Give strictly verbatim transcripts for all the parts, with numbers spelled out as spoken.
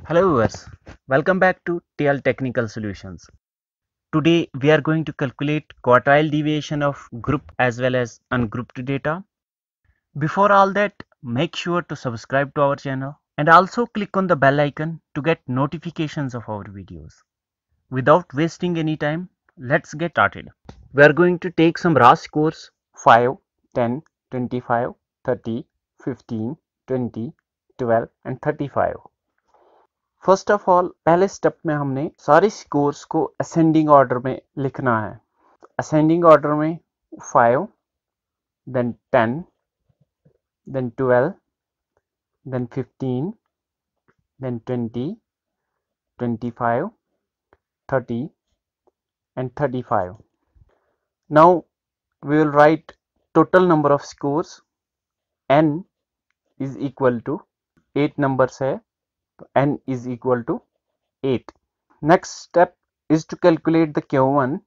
Hello viewers, welcome back to T L Technical Solutions. Today we are going to calculate quartile deviation of group as well as ungrouped data. Before all that, make sure to subscribe to our channel and also click on the bell icon to get notifications of our videos. Without wasting any time, let's get started. We are going to take some raw scores five, ten, twenty-five, thirty, fifteen, twenty, twelve and thirty-five. First of all पहले step में हमने सारे scores को ascending order में लिखना है. Ascending order में five, then ten, then twelve, then fifteen, then twenty, twenty five, thirty and thirty-five. Now we will write total number of scores. N is equal to eight numbers है, तो n is equal to eight. Next step is to calculate the Q one.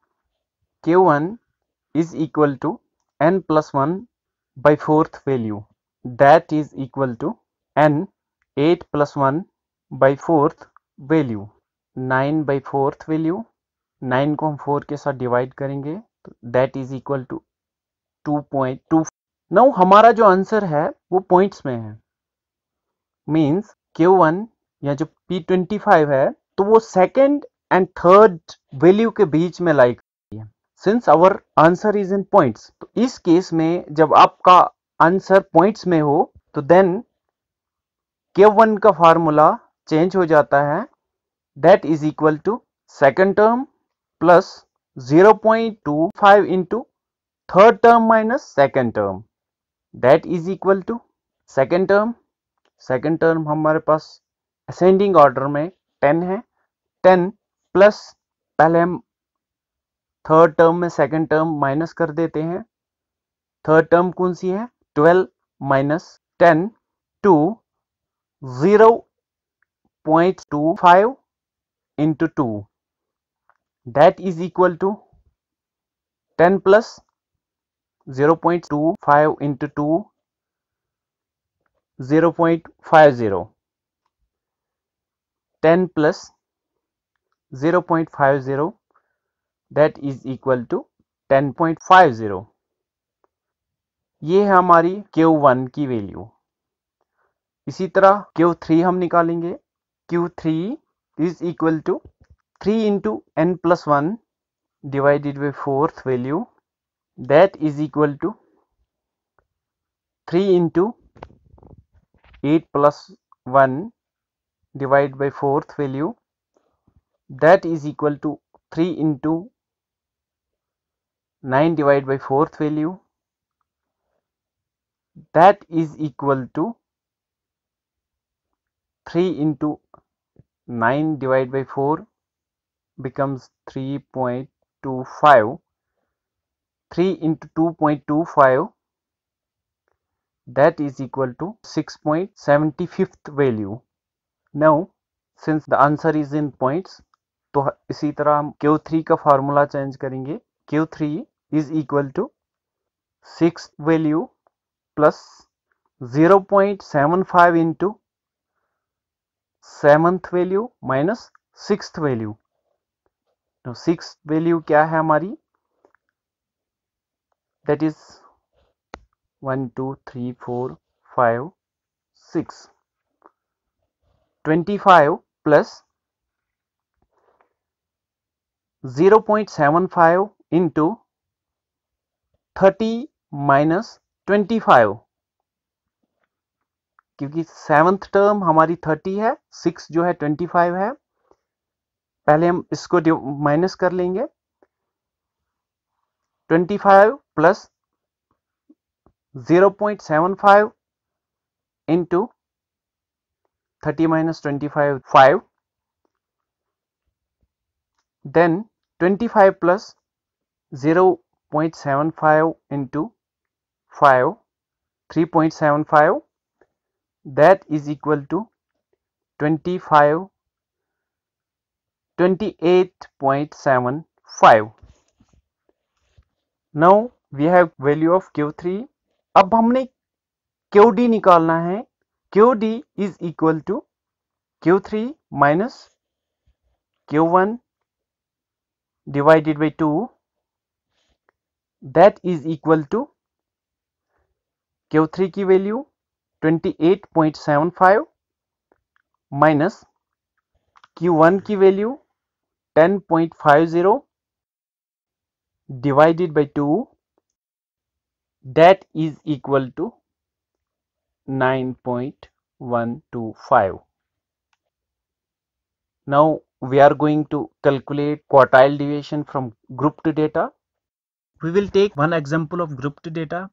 Q one is equal to n plus one by fourth value. That is equal to n eight plus one by fourth value. nine by fourth value. nine को हम four के साथ divide करेंगे तो that is equal to two point two. Now हमारा जो answer है वो पॉइंट्स में है. मीन्स Q one या जो P twenty-five है तो वो सेकेंड एंड थर्ड वैल्यू के बीच में लाई करती है. Since our answer is in points, तो इस केस में जब आपका आंसर पॉइंट्स में हो तो देन Q one का फार्मूला चेंज हो जाता है. That is equal to second term plus zero point two five into third term minus second term. That is equal to second term second term हमारे पास ascending order में ten है. Ten plus पहले हम third term में second term minus कर देते हैं. थर्ड टर्म कौन सी है? Twelve minus ten two zero point to five into two. That is equal to ten plus zero point two five into two, zero point five zero. ten plus zero point five zero, that is equal to ten point five zero. ये है हमारी Q one की value. इसी तरह Q three हम निकालेंगे. Q three is equal to three into n plus one divided by fourth value. That is equal to three into eight plus one divided by fourth value. That is equal to three into nine divided by fourth value. That is equal to three into nine divided by four becomes three point two five. three into two point two five, that is equal to six point seven five value. Now since the answer is in points, तो इसी तरह हम Q three का formula change करेंगे. Q three is equal to sixth value plus zero point seven five into seventh value minus sixth value. Now sixth value क्या है हमारी? That is one, two, three, four, five, six. twenty-five plus zero point seven five into thirty minus twenty-five. क्योंकि seventh term हमारी thirty है, six जो है twenty five है. पहले हम इसको माइनस कर लेंगे. Twenty five plus zero point seven five into thirty minus twenty-five, five. Then twenty-five plus zero point seven five into five, three point seven five. That is equal to twenty-five, twenty-eight point seven five. Now we have value of Q three. अब हमने Q D निकालना है. Q D is equal to Q three minus Q one divided by two, that is equal to Q three की value twenty-eight point seven five minus Q one की value ten point five zero divided by two, that is equal to nine point one two five. Now we are going to calculate quartile deviation from grouped data. We will take one example of grouped data.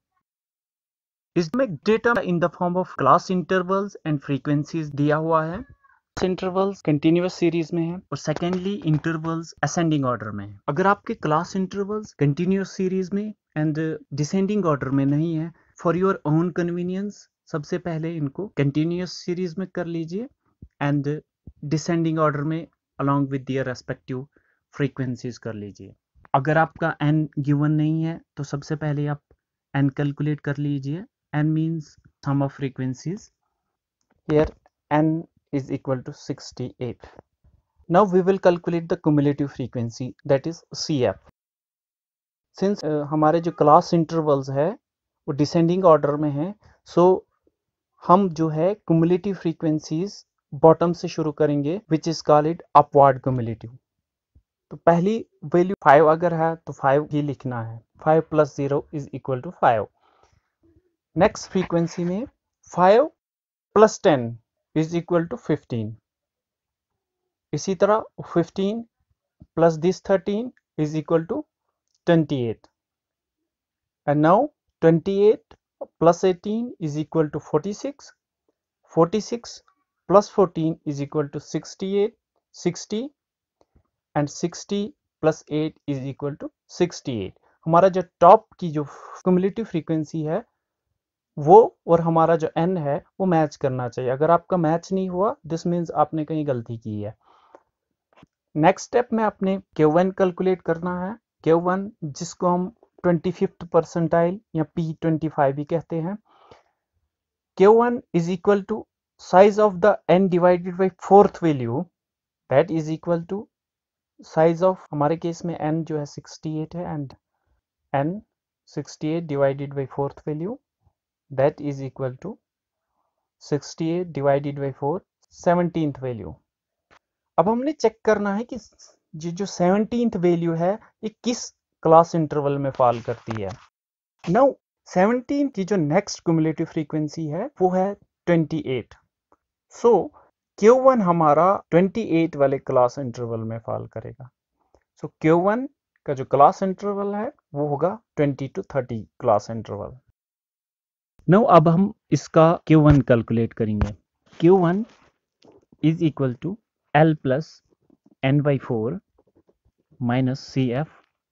इसमें data in the form of class intervals and frequencies दिया हुआ है. Intervals continuous series में है और secondly intervals ascending order में है. अगर आपके क्लास इंटरवल्स कंटिन्यूअस सीरीज में एंड डिसेंडिंग ऑर्डर में नहीं है, फॉर योर ओन कन्वीनियंस सबसे पहले इनको कंटिन्यूअस सीरीज में कर लीजिए एंड डिसेंडिंग ऑर्डर में along with their respective frequencies कर लीजिए. अगर आपका एन गिवन नहीं है तो सबसे पहले आप एन कैलकुलेट कर लीजिए. N means sum of frequencies. Here N is equal to sixty-eight. Now we will calculate the cumulative frequency, that is C F. Since uh, हमारे जो class intervals है वो descending order में है, so हम जो है cumulative frequencies bottom से शुरू करेंगे, which is called upward cumulative. तो पहली value five अगर है तो five ही लिखना है. five plus zero is equal to five. Next frequency में five plus ten is equal to fifteen. इसी तरह fifteen plus this thirteen is equal to twenty-eight. And now twenty-eight plus eighteen is equal to forty-six. forty-six plus fourteen is equal to sixty-eight. sixty and sixty plus eight is equal to sixty-eight. हमारा जो top की जो cumulative frequency है वो और हमारा जो n है वो मैच करना चाहिए. अगर आपका मैच नहीं हुआ, दिस मीन्स आपने कहीं गलती की है. नेक्स्ट स्टेप में आपने Q one कैलकुलेट करना है. Q one जिसको हम twenty-fifth परसेंटाइल या P twenty-five भी कहते हैं. Q one is equal to size of the n divided by fourth value, that is equal to size of, हमारे केस में n जो है sixty-eight है and n sixty-eight divided by fourth value, that is equal to sixty-eight divided by four, seventeenth value. अब हमने check करना है कि ये जो seventeenth value है ये किस क्लास इंटरवल में फॉल करती है. नाउ seventeen की जो नेक्स्ट क्युमुलेटिव फ्रीक्वेंसी है वो है twenty-eight. सो Q one हमारा twenty-eight वाले क्लास इंटरवल में फॉल करेगा. सो so, Q one का जो क्लास इंटरवल है वो होगा twenty to thirty class interval. Now अब हम इसका Q one कैलकुलेट करेंगे. Q one is equal to L plus n by four minus C F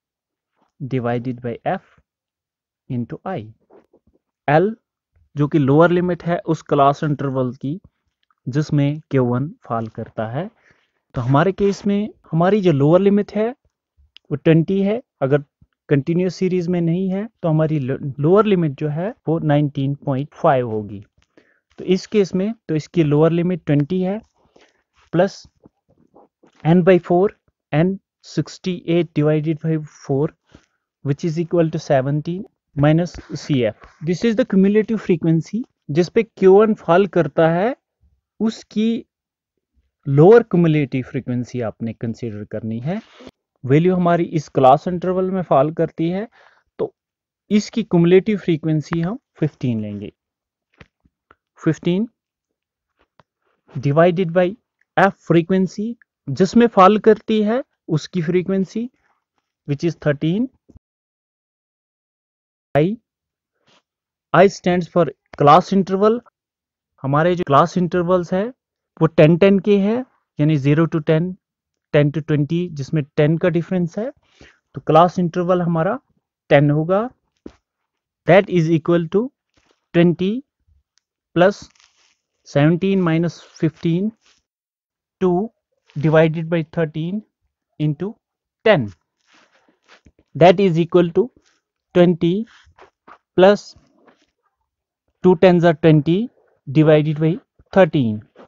divided by F into I. L जो कि लोअर लिमिट है उस क्लास इंटरवल की जिसमें Q one फॉल करता है. तो हमारे केस में हमारी जो लोअर लिमिट है वो twenty है. अगर कंटिन्यूस सीरीज में नहीं है तो हमारी लोअर लिमिट जो है वो nineteen point five होगी. तो इस केस में तो इसकी लोअर लिमिट twenty है plus n by four, n sixty-eight divided by four, which is equal to seventeen minus C F. This is the cumulative frequency जिस पे Q one फॉल करता है उसकी लोअर cumulative frequency आपने consider करनी है. Value हमारी इस क्लास इंटरवल में फॉल करती है तो इसकी cumulative frequency हम fifteen लेंगे. fifteen divided by F frequency जिसमें फॉल करती है उसकी frequency which is thirteen. I I stands for class interval. हमारे जो क्लास इंटरवल्स है वो ten ten के है, यानी zero to ten, ten to twenty जिसमें ten का डिफरेंस है. तो क्लास इंटरवल हमारा ten होगा. That is equal to twenty plus seventeen minus fifteen, two divided by thirteen into ten. That is equal to twenty plus two tens are twenty divided by thirteen.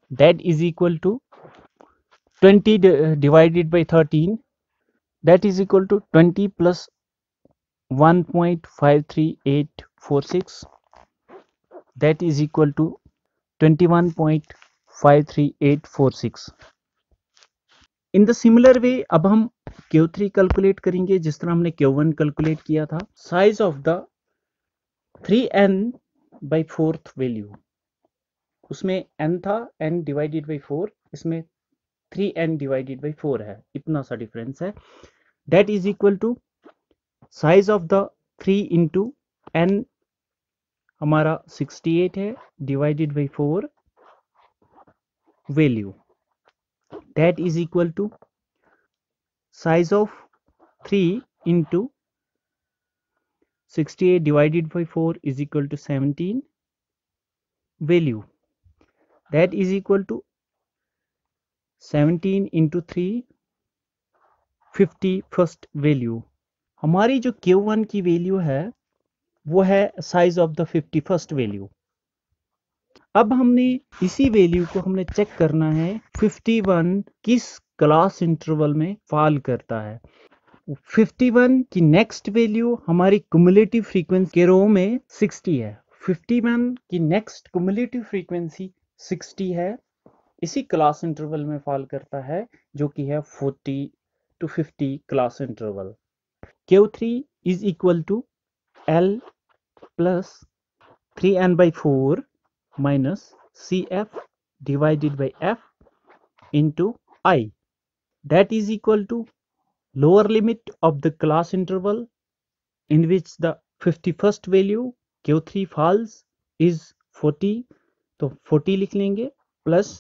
that is equal to twenty divided by thirteen, that is equal to twenty plus one point five three eight four six, that is equal to twenty-one point five three eight four six. In the similar way अब हम Q three calculate करेंगे जिस तरह हमने Q one calculate किया था. Size of the three N by fourth value, उसमें n था, n डिवाइडेड बाई फोर, इसमें three N divided by four है, इतना सा डिफरेंस है. That is equal to size of the three into N हमारा सिक्सटी एट है divided by four value, that is equal to size of three into sixty-eight divided by four is equal to seventeen value, that is equal to seventeen into three fifty first value. हमारी जो Q one की value है वो है size of the fifty first value. अब हमने इसी value को हमने चेक करना है फिफ्टी वन किस क्लास इंटरवल में फॉल करता है. फिफ्टी वन की नेक्स्ट वैल्यू हमारी क्युमुलेटिव फ्रीक्वेंसी के रो में सिक्सटी है. फिफ्टी वन की नेक्स्ट क्युमुलेटिव फ्रीक्वेंसी सिक्सटी है, इसी क्लास इंटरवल में फॉल करता है जो कि है forty two fifty class interval. Q three is equal to L plus three N by four minus C F divided by F into I, that is equal to lower limit of the class interval in which the fifty-first value Q three falls is forty, तो forty लिख लेंगे, plus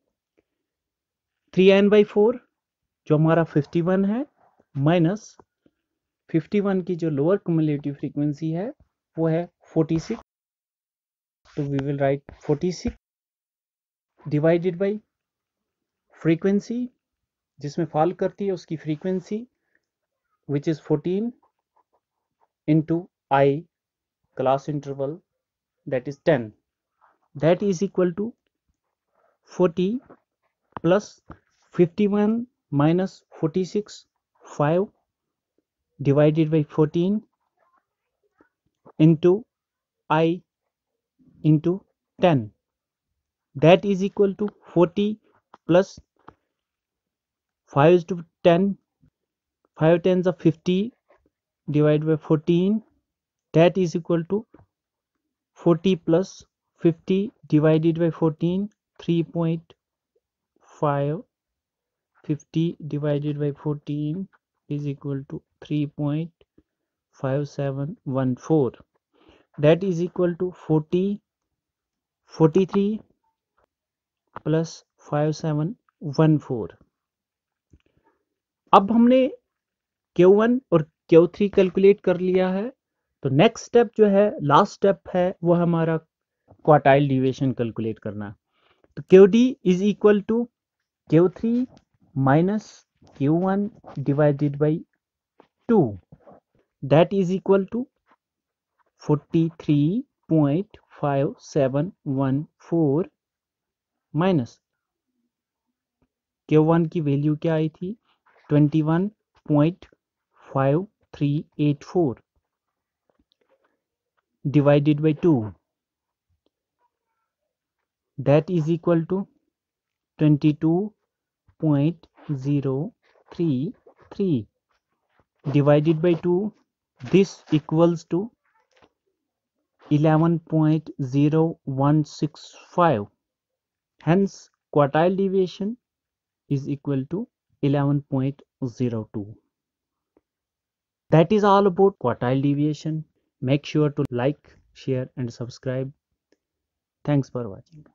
three N by four जो हमारा fifty one है, minus fifty one की जो lower cumulative frequency है वो है फोर्टी सिक्स, तो we will write forty six divided by frequency जिसमें फॉल करती है उसकी frequency which is fourteen into I class interval, that is ten, that is equal to forty plus fifty-one minus forty-six, five divided by fourteen into I into ten, that is equal to forty plus five is to ten, five tens are fifty divided by fourteen, that is equal to forty plus fifty divided by fourteen, three point five, fifty divided by fourteen is equal to three point five seven one four, that is equal to forty, forty-three plus five seven one four. अब हमने Q one और Q three calculate कर लिया है, तो next step जो है, last step है, वो हमारा क्वार्टाइल डिविएशन कैलकुलेट करना. तो Q D is equal to Q three minus Q one divided by two, that is equal to forty three point five seven one four minus Q one की value क्या आई थी, twenty one point five three eight four divided by two, that is equal to twenty-two point zero three three divided by two, this equals to eleven point zero one six five, hence quartile deviation is equal to eleven point zero two. That is all about quartile deviation. Make sure to like, share and subscribe. Thanks for watching.